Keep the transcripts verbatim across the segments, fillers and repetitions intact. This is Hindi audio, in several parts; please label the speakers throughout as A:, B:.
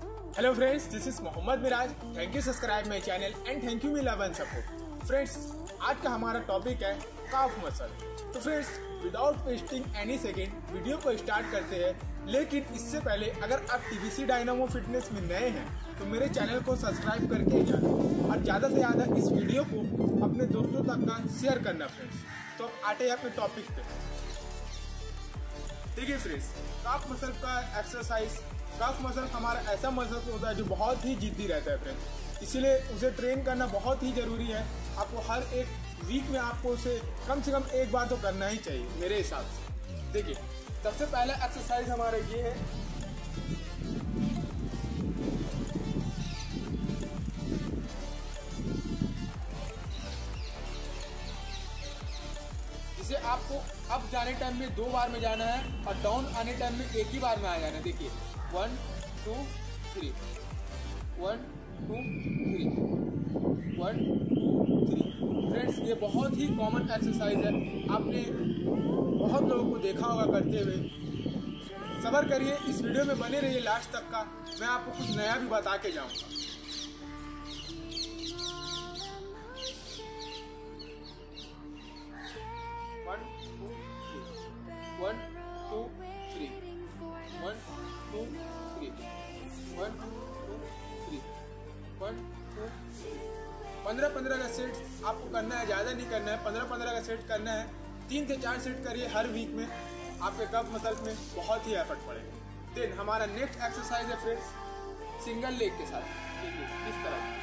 A: Hello friends, this is Mohammad Miraj. Thank you subscribe my channel and thank you me love and support. Friends, आज का हमारा टॉपिक है काफ मसल. तो friends, without wasting any second video को स्टार्ट करते हैं. लेकिन इससे पहले अगर आप टीवीसी डायनामो फिटनेस में नए हैं तो मेरे चैनल को सब्सक्राइब करके जाना और ज़्यादा से ज़्यादा इस वीडियो को अपने दोस्तों तक का शेयर करना फ्रेंड्स. तो अब आते हैं अपने टॉपिक पे. देखिए फ्रेंड्स, काफ मसल का एक्सरसाइज, काफ मसल हमारा ऐसा मसल होता है जो बहुत ही जिद्दी रहता है फ्रेंड्स. इसीलिए उसे ट्रेन करना बहुत ही ज़रूरी है. आपको हर एक वीक में आपको उसे कम से कम एक बार तो करना ही चाहिए मेरे हिसाब से. देखिए, सबसे पहला एक्सरसाइज हमारा ये है. जिसे आपको अप जाने टाइम में दो बार में जाना है और डाउन आने टाइम में एक ही बार में आ जाना है. देखिए, one two three, one two three, one two three. Friends, ये बहुत ही कॉमन एक्सरसाइज है. आपने बहुत लोगों को देखा होगा करते हुए. सब्र करिए, इस वीडियो में बने रहिए लास्ट तक का. मैं आपको कुछ नया भी बता के जाऊंगा. One two three, one two three, one two three, one two three, one two three. पंद्रह पंद्रह का सेट आपको करना है, ज़्यादा नहीं करना है. पंद्रह पंद्रह का सेट करना है. तीन से चार सेट करिए हर वीक में. आपके कफ मसल्स में बहुत ही एफर्ट पड़ेगा. देन हमारा नेक्स्ट एक्सरसाइज है फ्रेंड्स सिंगल लेग के साथ. देखिए इस तरह.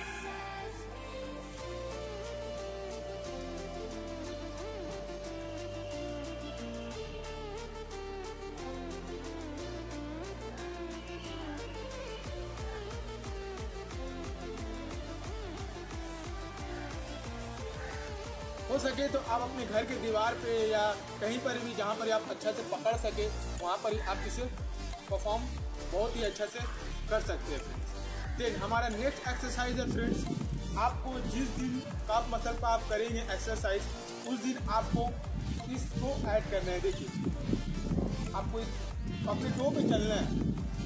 A: हो सके तो आप अपने घर के दीवार पे या कहीं पर भी जहाँ पर आप अच्छा से पकड़ सके वहाँ पर ही आप इसे परफॉर्म बहुत ही अच्छा से कर सकते हैं फ्रेंड्स. देन हमारा नेक्स्ट एक्सरसाइज है फ्रेंड्स. आपको जिस दिन काफ मसल पर आप करेंगे एक्सरसाइज, उस दिन आपको इसको ऐड करना है. देखिए, आपको अपने टो पे चलना है.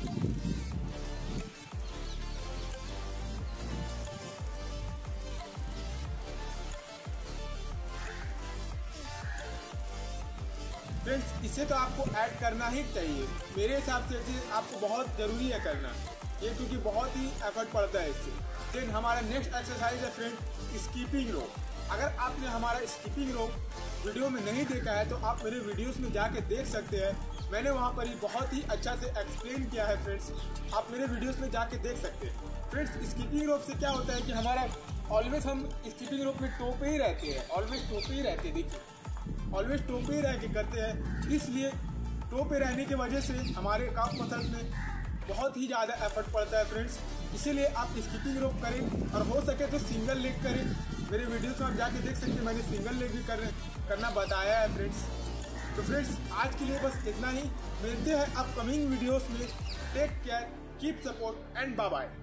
A: फ्रेंड्स, इसे तो आपको ऐड करना ही चाहिए. मेरे हिसाब से इसे आपको बहुत ज़रूरी है करना ये, क्योंकि बहुत ही एफर्ट पड़ता है इससे. देन हमारा नेक्स्ट एक्सरसाइज है फ्रेंड स्कीपिंग रोप. अगर आपने हमारा स्कीपिंग रोप वीडियो में नहीं देखा है तो आप मेरे वीडियोस में जाके देख सकते हैं. मैंने वहाँ पर ही बहुत ही अच्छा से एक्सप्लेन किया है फ्रेंड्स. आप मेरे वीडियोस में जाके देख सकते हैं. फ्रेंड्स, स्कीपिंग रोप से क्या होता है कि हमारा ऑलवेज हम स्कीपिंग रोप में टो पे ही रहते हैं. ऑलवेज टो पे ही रहते हैं. देखिए, ऑलवेज टो पे ही रह के करते हैं. इसलिए टो पे रहने की वजह से हमारे काफ मसल्स में बहुत ही ज़्यादा एफर्ट पड़ता है फ्रेंड्स. इसीलिए आप स्कीपिंग रोप करें और हो सके तो सिंगल लेग करें. मेरे वीडियोस में आप जाके देख सकते हैं, मैंने सिंगल लेग भी कर, करना बताया है फ्रेंड्स. तो फ्रेंड्स, आज के लिए बस इतना ही. मिलते हैं अपकमिंग वीडियोस में. Take care, keep support and bye bye.